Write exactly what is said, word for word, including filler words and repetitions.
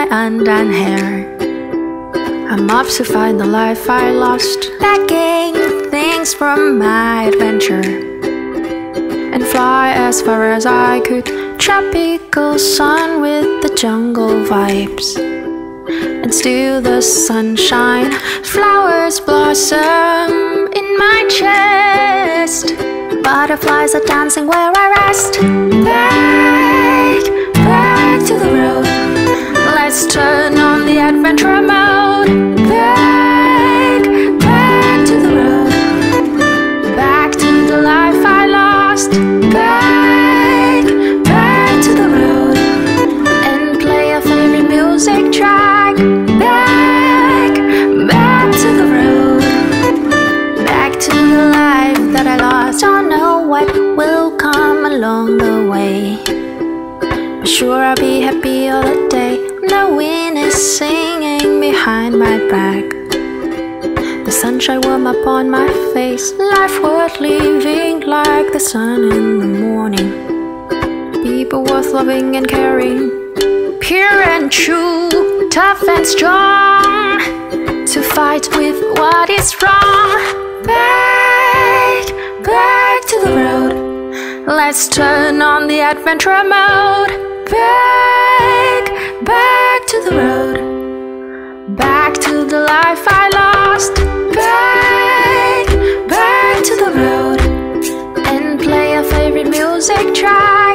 my undone hair. I'm off to find the life I lost, packing things from my adventure, and fly as far as I could. Tropical sun with the jungle vibes, and still the sunshine. Flowers blossom in my chest. Butterflies are dancing where I rest. Back, back to the road. Let's turn on the adventure mode. Back, back to the road. Back to the life I lost. Back, back to the road. And play a favorite music track. Back, back to the road. Back to the life that I lost. Don't know what will come along the way, but sure I'll be happy all the day. The wind is singing behind my back, the sunshine warm upon my face. Life worth living like the sun in the morning. People worth loving and caring, pure and true, tough and strong, to fight with what is wrong. Back, back to the road. Let's turn on the adventure mode. Back, back to the road. Back to the life I lost. Back, back to the road. And play a favorite music track.